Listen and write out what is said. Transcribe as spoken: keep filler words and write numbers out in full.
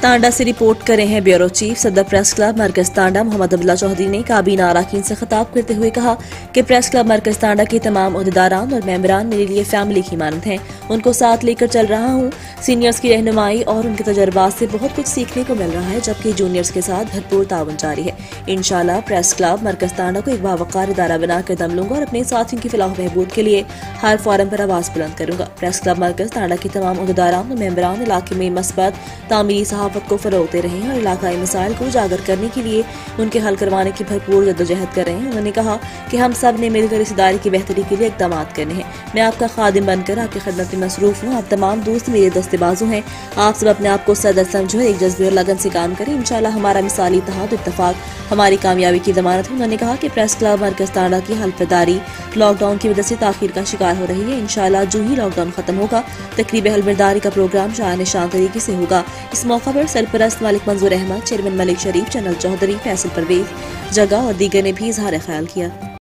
تانڈا سے رپورٹ کرے ہیں بیورو چیف صدر پریس کلب مرکز تانڈا محمد عبداللہ چودھری نے کابینہ اراکین سے خطاب کرتے ہوئے کہا کہ پریس کلب مرکز تانڈا کے تمام عہدیداران اور ممبران میرے لیے فیملی کی مانند ہیں، ان کو ساتھ لے کر چل رہا ہوں۔ سینئرز کی رہنمائی اور ان کے تجربات سے بہت کچھ سیکھنے کو مل رہا ہے، جبکہ جونیئرز کے ساتھ بھرپور تعاون جاری ہے۔ انشاءاللہ پریس کلب مرکز تانڈا کو ایک باوقار ادارہ بنا کر دم لوں گا اور اپنے ساتھیوں کی فلاح و بہبود کے لیے ہر فورم پر آواز بلند کروں گا۔ پریس کلب مرکز تانڈا کے تمام عہدیداران اور ممبران علاقے میں مثبت تعمیری صحافت کو فروغ دے رہے ہیں اور علاقائی مسائل کو اجاگر کرنے کے لیے ان کے حل کروانے کی بھرپور جدوجہد کر رہے ہیں۔ انہوں نے کہا کہ ہم سب نے مل کر اس ادارے کی بہتری کے لیے اقدامات کرنے ہیں۔ میں آپ کا خادم بن کر آپ کی خدمت میں مصروف ہوں۔ آپ تمام دوست میرے دستے بازو ہیں۔ آپ سب اپنے آپ کو صدر سمجھو، ایک جذبے اور لگن سے کام کریں۔ انشاءاللہ ہمارا مثالی اتحاد و اتفاق ہماری کامیابی کی ضمانت ہے۔ انہوں نے کہا کہ پریس کلب مرکز تانڈا کی حلف برداری لاک ڈاؤن کی وجہ سے تاخیر کا شکار ہو رہی ہے۔ انشاءاللہ جو ہی لاک ڈاؤن ختم ہوگا تقریب حلف برداری کا پروگرام شان شان طریقے سے ہوگا۔ اس موقع پر سرپرست ملک منظور احمد، چیئرمین ملک شریف، جنرل چودھری، فیصل پرویز جگہ اور دیگر نے بھی اظہار خیال کیا۔